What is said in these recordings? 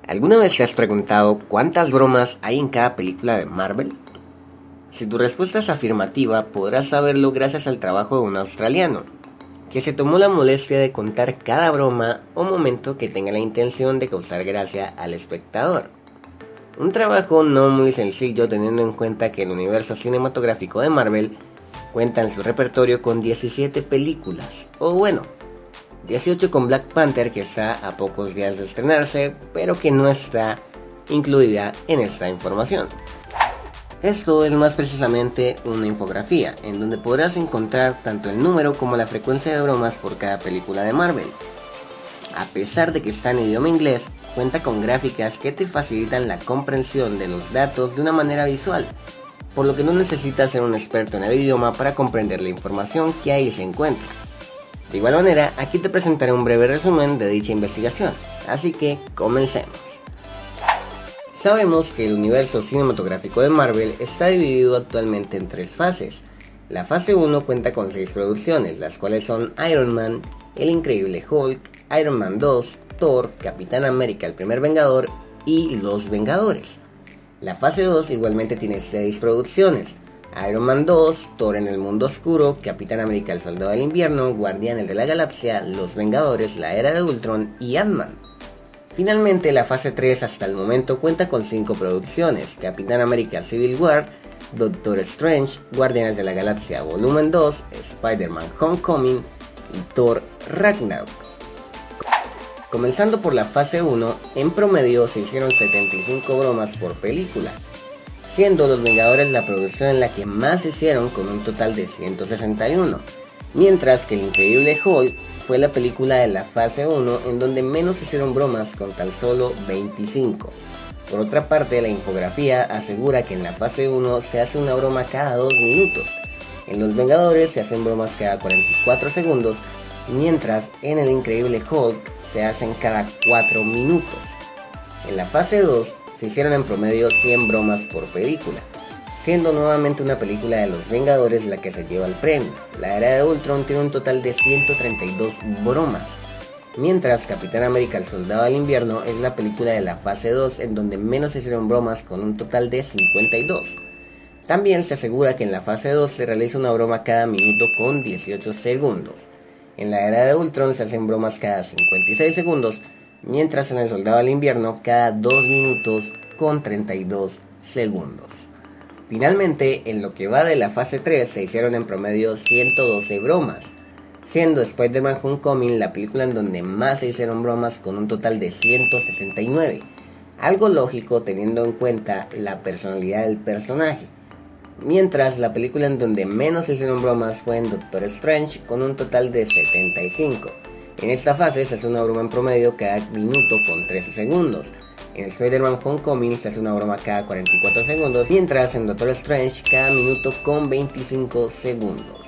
¿Alguna vez te has preguntado cuántas bromas hay en cada película de Marvel? Si tu respuesta es afirmativa, podrás saberlo gracias al trabajo de un australiano, que se tomó la molestia de contar cada broma o momento que tenga la intención de causar gracia al espectador. Un trabajo no muy sencillo teniendo en cuenta que el universo cinematográfico de Marvel cuenta en su repertorio con 17 películas, o bueno, 18 con Black Panther, que está a pocos días de estrenarse, pero que no está incluida en esta información. Esto es más precisamente una infografía, en donde podrás encontrar tanto el número como la frecuencia de bromas por cada película de Marvel. A pesar de que está en idioma inglés, cuenta con gráficas que te facilitan la comprensión de los datos de una manera visual, por lo que no necesitas ser un experto en el idioma para comprender la información que ahí se encuentra. De igual manera, aquí te presentaré un breve resumen de dicha investigación, así que comencemos. Sabemos que el universo cinematográfico de Marvel está dividido actualmente en 3 fases. La fase 1 cuenta con 6 producciones, las cuales son Iron Man, El Increíble Hulk, Iron Man 2, Thor, Capitán América el Primer Vengador y Los Vengadores. La fase 2 igualmente tiene 6 producciones, Iron Man 2, Thor en el Mundo Oscuro, Capitán América el Soldado del Invierno, Guardianes de la Galaxia, Los Vengadores, La Era de Ultron y Ant-Man. Finalmente, la fase 3 hasta el momento cuenta con 5 producciones, Capitán América Civil War, Doctor Strange, Guardianes de la Galaxia Volumen 2, Spider-Man Homecoming y Thor Ragnarok. Comenzando por la fase 1, en promedio se hicieron 75 bromas por película, siendo Los Vengadores la producción en la que más se hicieron con un total de 161, mientras que El Increíble Hulk fue la película de la fase 1 en donde menos se hicieron bromas con tan solo 25. Por otra parte, la infografía asegura que en la fase 1 se hace una broma cada 2 minutos, en Los Vengadores se hacen bromas cada 44 segundos, mientras en El Increíble Hulk se hacen cada 4 minutos. En la fase 2 se hicieron en promedio 100 bromas por película, siendo nuevamente una película de Los Vengadores la que se lleva el premio. La Era de Ultron tiene un total de 132 bromas, mientras Capitán América el Soldado del Invierno es la película de la fase 2 en donde menos se hicieron bromas con un total de 52. También se asegura que en la fase 2 se realiza una broma cada minuto con 18 segundos. En la Era de Ultron se hacen bromas cada 56 segundos, mientras en El Soldado del Invierno cada 2 minutos con 32 segundos. Finalmente, en lo que va de la fase 3 se hicieron en promedio 112 bromas, siendo Spider-Man Homecoming la película en donde más se hicieron bromas con un total de 169, algo lógico teniendo en cuenta la personalidad del personaje, mientras la película en donde menos se hicieron bromas fue en Doctor Strange con un total de 75. En esta fase se hace una broma en promedio cada minuto con 13 segundos. En Spider-Man Homecoming se hace una broma cada 44 segundos, mientras en Doctor Strange cada minuto con 25 segundos.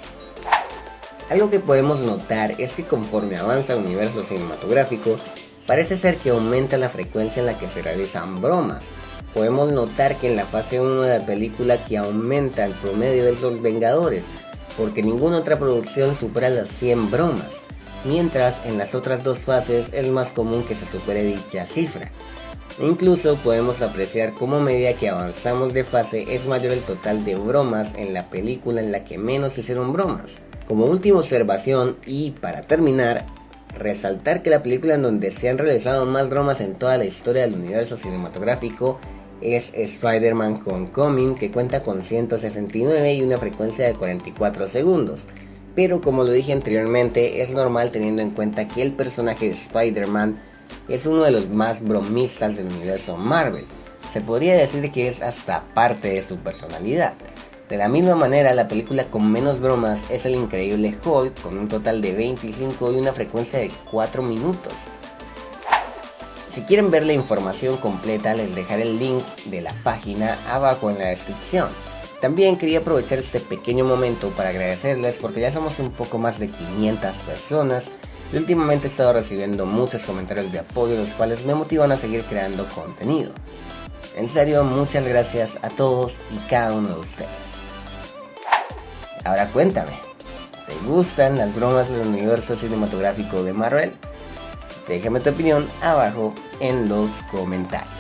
Algo que podemos notar es que conforme avanza el universo cinematográfico, parece ser que aumenta la frecuencia en la que se realizan bromas. Podemos notar que en la fase 1 de la película que aumenta el promedio de Los Vengadores, porque ninguna otra producción supera las 100 bromas, mientras en las otras 2 fases es más común que se supere dicha cifra. Incluso podemos apreciar cómo a medida que avanzamos de fase es mayor el total de bromas en la película en la que menos se hicieron bromas. Como última observación y para terminar, resaltar que la película en donde se han realizado más bromas en toda la historia del universo cinematográfico es Spider-Man Homecoming, que cuenta con 169 y una frecuencia de 44 segundos. Pero como lo dije anteriormente, es normal teniendo en cuenta que el personaje de Spider-Man es uno de los más bromistas del universo Marvel. Se podría decir que es hasta parte de su personalidad. De la misma manera, la película con menos bromas es El Increíble Hulk, con un total de 25 y una frecuencia de 4 minutos. Si quieren ver la información completa, les dejaré el link de la página abajo en la descripción. También quería aprovechar este pequeño momento para agradecerles porque ya somos un poco más de 500 personas y últimamente he estado recibiendo muchos comentarios de apoyo, los cuales me motivan a seguir creando contenido. En serio, muchas gracias a todos y cada uno de ustedes. Ahora cuéntame, ¿te gustan las bromas del universo cinematográfico de Marvel? Déjame tu opinión abajo en los comentarios.